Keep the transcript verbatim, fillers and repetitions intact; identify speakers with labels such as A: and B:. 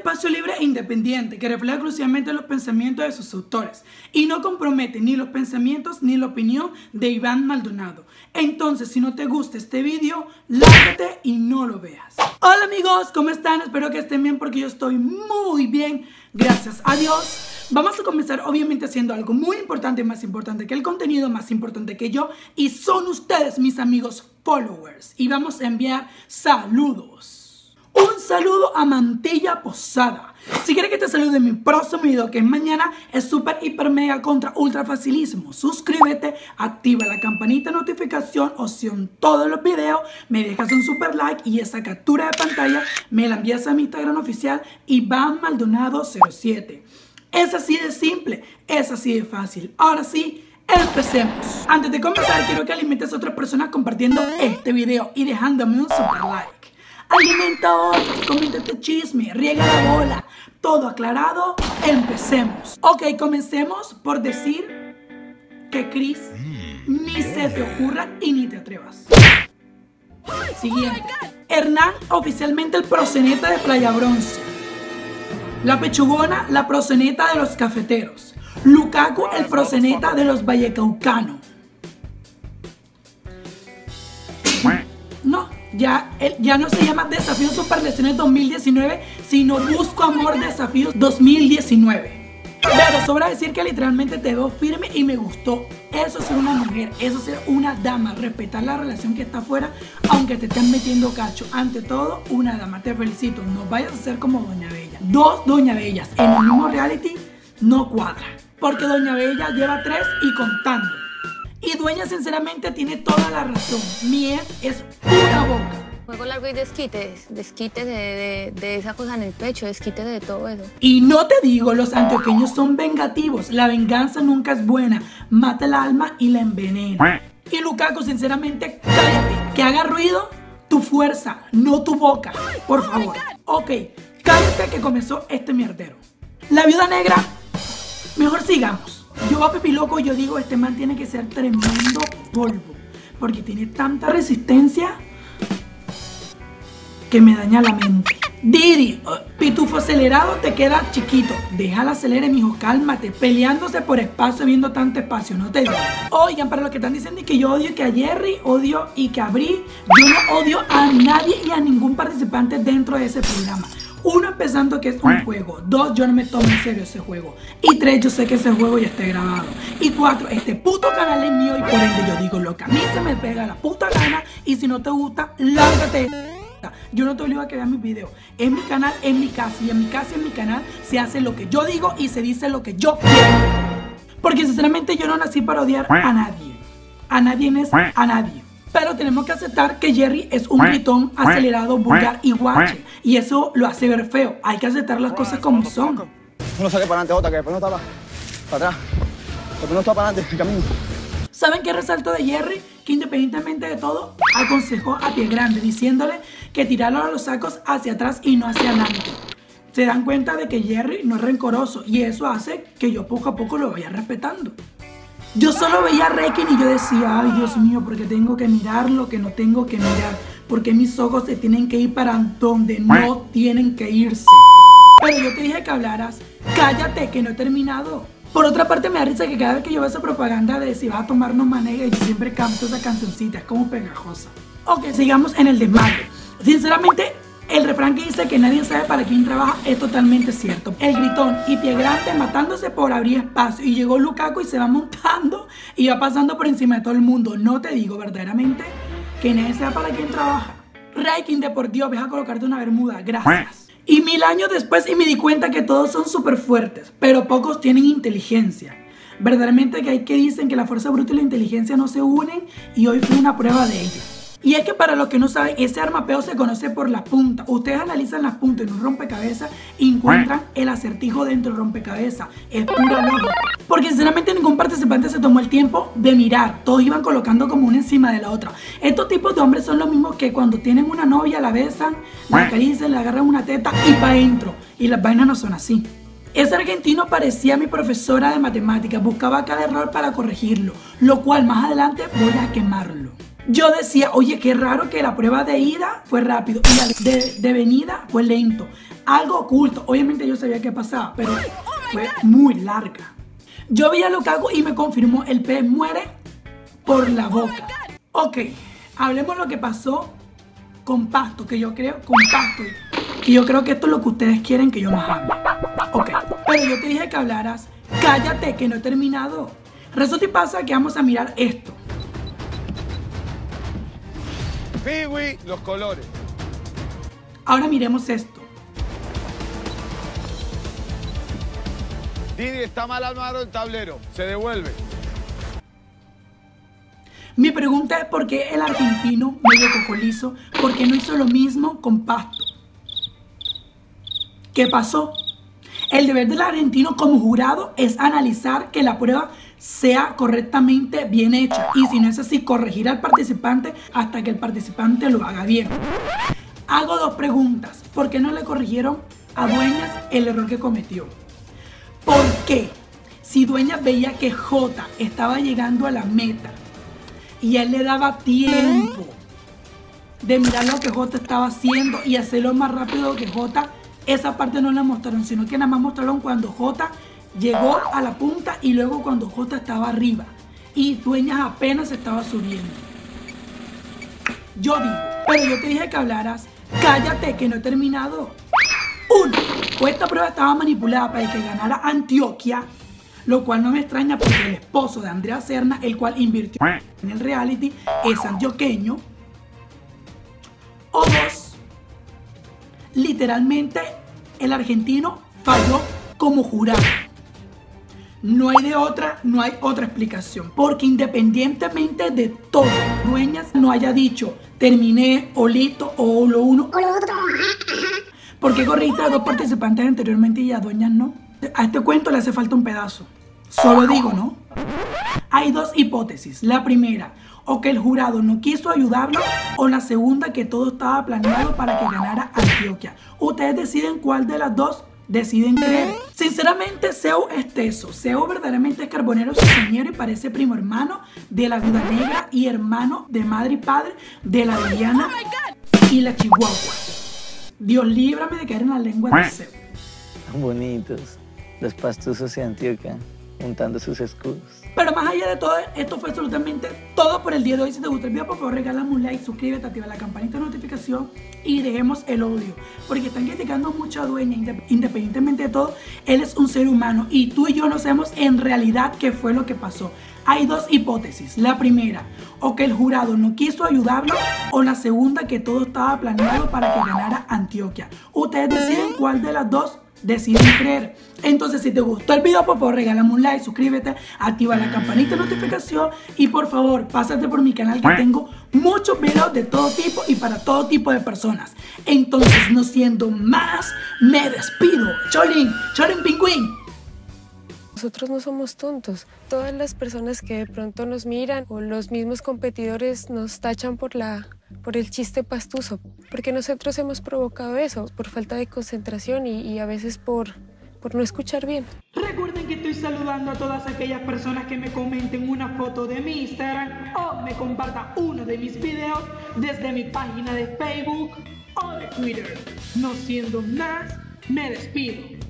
A: espacio libre e independiente que refleja exclusivamente los pensamientos de sus autores y no compromete ni los pensamientos ni la opinión de Iván Maldonado. Entonces, si no te gusta este vídeo, lárgate y no lo veas. Hola amigos, ¿cómo están? Espero que estén bien porque yo estoy muy bien, gracias a Dios. Vamos a comenzar obviamente haciendo algo muy importante, más importante que el contenido, más importante que yo, y son ustedes mis amigos followers. Y vamos a enviar saludos. Un saludo a Mantilla Posada. Si quieres que te salude en mi próximo video, que es mañana, es súper, hiper, mega, contra, ultra facilísimo. Suscríbete, activa la campanita de notificación, o si en todos los videos me dejas un super like y esa captura de pantalla me la envías a mi Instagram oficial, Iván Maldonado cero siete. Es así de simple, es así de fácil. Ahora sí, empecemos. Antes de comenzar, quiero que alimentes a otras personas compartiendo este video y dejándome un super like. Alimenta a otros, coméntate chisme, riega la bola. Todo aclarado, empecemos. Ok, comencemos por decir que Chris, ni se te ocurra y ni te atrevas. Siguiente. Hernán, oficialmente el proxeneta de Playa Bronce. La Pechugona, la proxeneta de los cafeteros. Lukaku, el proxeneta de los vallecaucanos. No, ya, ya no se llama Desafío Superlesiones dos mil diecinueve, sino Busco Amor Desafíos dos mil diecinueve. Pero sobra decir que literalmente te veo firme y me gustó. Eso es ser una mujer, eso es ser una dama, respetar la relación que está afuera, aunque te estén metiendo cacho. Ante todo, una dama, te felicito. No vayas a ser como Doña Bella. Dos Doña Bellas en el mismo reality no cuadra, porque Doña Bella lleva tres y contando. Y Dueña sinceramente tiene toda la razón. Mi ex es pura boca.
B: Juego largo y desquites, desquites de, de, de esa cosa en el pecho, desquites de todo eso.
A: Y no te digo, los antioqueños son vengativos. La venganza nunca es buena. Mata el alma y la envenena. Y Lukaku, sinceramente, cállate. Que haga ruido tu fuerza, no tu boca. Por favor. Ok, cállate que comenzó este mierdero. La Viuda Negra, mejor sigamos. Yo a Pepi Loco, yo digo, este man tiene que ser tremendo polvo, porque tiene tanta resistencia que me daña la mente. Didi, pitufo acelerado, te queda chiquito. Déjala acelere, mijo, cálmate. Peleándose por espacio, viendo tanto espacio, no te digo. Oigan, para los que están diciendo que yo odio que a Jerry, odio y que a Bri, yo no odio a nadie y a ningún participante dentro de ese programa. Uno, empezando que es un juego. Dos, yo no me tomo en serio ese juego. Y tres, yo sé que ese juego ya está grabado. Y cuatro, este puto canal es mío y por ende yo digo lo que a mí se me pega la puta gana. Y si no te gusta, lárgate. Yo no te obligo a que veas mis videos. Es mi canal, es mi casa. Y en mi casa y en mi canal se hace lo que yo digo y se dice lo que yo quiero. Porque sinceramente yo no nací para odiar a nadie. A nadie es a nadie. Pero tenemos que aceptar que Jerry es un gritón acelerado, vulgar y guache. Y eso lo hace ver feo. Hay que aceptar las cosas como son.
C: Uno sale para adelante, otra, que después no está para, para atrás. Después no está para adelante, el camino.
A: ¿Saben qué resalto de Jerry? Que independientemente de todo, aconsejó a Pie Grande, diciéndole que tirarlo a los sacos hacia atrás y no hacia adelante. Se dan cuenta de que Jerry no es rencoroso y eso hace que yo poco a poco lo vaya respetando. Yo solo veía a Rekin y yo decía, ay Dios mío, porque tengo que mirar lo que no tengo que mirar, porque mis ojos se tienen que ir para donde no tienen que irse. Pero yo te dije que hablaras, cállate que no he terminado. Por otra parte me da risa que cada vez que yo veo esa propaganda de si vas a tomarnos manega, yo siempre canto esa cancioncita, es como pegajosa. Ok, sigamos en el desmadre. Sinceramente, el refrán que dice que nadie sabe para quién trabaja es totalmente cierto. El gritón y Pie Grande matándose por abrir espacio. Y llegó Lukaku y se va montando y va pasando por encima de todo el mundo. No te digo verdaderamente que nadie sabe para quién trabaja. Rekin, de por Dios, deja colocarte una bermuda. Gracias. Y mil años después y me di cuenta que todos son súper fuertes, pero pocos tienen inteligencia. Verdaderamente que hay que dicen que la fuerza bruta y la inteligencia no se unen y hoy fue una prueba de ello. Y es que para los que no saben, ese armapeo se conoce por la punta. Ustedes analizan las puntas en un rompecabezas y encuentran el acertijo dentro del rompecabezas. Es pura lógica. Porque sinceramente ningún participante se tomó el tiempo de mirar. Todos iban colocando como una encima de la otra. Estos tipos de hombres son los mismos que cuando tienen una novia, la besan, la acarician, le agarran una teta y pa' adentro. Y las vainas no son así. Ese argentino parecía mi profesora de matemáticas. Buscaba cada error para corregirlo, lo cual más adelante voy a quemarlo. Yo decía, oye, qué raro que la prueba de ida fue rápido y la de, de venida fue lento. Algo oculto. Obviamente yo sabía qué pasaba, pero fue muy larga. Yo veía lo que hago y me confirmó, el pez muere por la boca. Ok, hablemos lo que pasó con Pasto, que yo creo, con Pasto, que yo creo que esto es lo que ustedes quieren que yo me hable. Ok, pero yo te dije que hablaras, cállate que no he terminado. Resulta y pasa que vamos a mirar esto.
D: Piwi, los colores.
A: Ahora miremos esto.
D: Didi está mal armado el tablero, se devuelve.
A: Mi pregunta es por qué el argentino medio cocolizo, por qué no hizo lo mismo con Pasto. ¿Qué pasó? El deber del argentino como jurado es analizar que la prueba sea correctamente bien hecha y si no es así, corregir al participante hasta que el participante lo haga bien. Hago dos preguntas. ¿Por qué no le corrigieron a Dueñas el error que cometió? ¿Por qué? Si Dueñas veía que Jota estaba llegando a la meta y él le daba tiempo de mirar lo que Jota estaba haciendo y hacerlo más rápido que Jota, esa parte no la mostraron, sino que nada más mostraron cuando Jota llegó a la punta y luego cuando Jota estaba arriba y Dueñas apenas estaba subiendo. Yo digo, pero yo te dije que hablaras, cállate que no he terminado. Uno, o esta prueba estaba manipulada para que ganara Antioquia, lo cual no me extraña porque el esposo de Andrea Serna, el cual invirtió en el reality, es antioqueño. O dos, literalmente el argentino falló como jurado. No hay de otra, no hay otra explicación. Porque independientemente de todo, Dueñas no haya dicho terminé o listo o lo uno o lo otro. ¿Por qué corriste a dos participantes anteriormente y a Dueñas no? A este cuento le hace falta un pedazo. Solo digo, ¿no? Hay dos hipótesis. La primera, o que el jurado no quiso ayudarlo, o la segunda, que todo estaba planeado para que ganara Antioquia. Ustedes deciden cuál de las dos deciden creer. Sinceramente, Seu es teso. Seu verdaderamente es carbonero, cizañero y parece primo hermano de la Viuda Negra y hermano de madre y padre de la Diana y la Chihuahua. Dios líbrame de caer en la lengua de Seu.
E: Bonitos los pastusos de Antioquia juntando sus escudos.
A: Pero más allá de todo, esto fue absolutamente todo por el día de hoy. Si te gustó el video, por favor regálame un like, suscríbete, activa la campanita de notificación y dejemos el odio, porque están criticando mucho a Dueña. Independientemente de todo, él es un ser humano y tú y yo no sabemos en realidad qué fue lo que pasó. Hay dos hipótesis. La primera, o que el jurado no quiso ayudarlo, o la segunda, que todo estaba planeado para que ganara Antioquia. Ustedes deciden cuál de las dos deciden creer. Entonces, si te gustó el video, por favor regálame un like, suscríbete, activa la campanita de notificación y por favor pásate por mi canal, que tengo muchos videos de todo tipo y para todo tipo de personas. Entonces, no siendo más, me despido. Cholín, Cholín Pingüín.
F: Nosotros no somos tontos. Todas las personas que de pronto nos miran o los mismos competidores nos tachan por la por el chiste pastuso, porque nosotros hemos provocado eso por falta de concentración y, y a veces por, por no escuchar bien.
A: Recuerden que estoy saludando a todas aquellas personas que me comenten una foto de mi Instagram o me compartan uno de mis videos desde mi página de Facebook o de Twitter. No siendo más, me despido.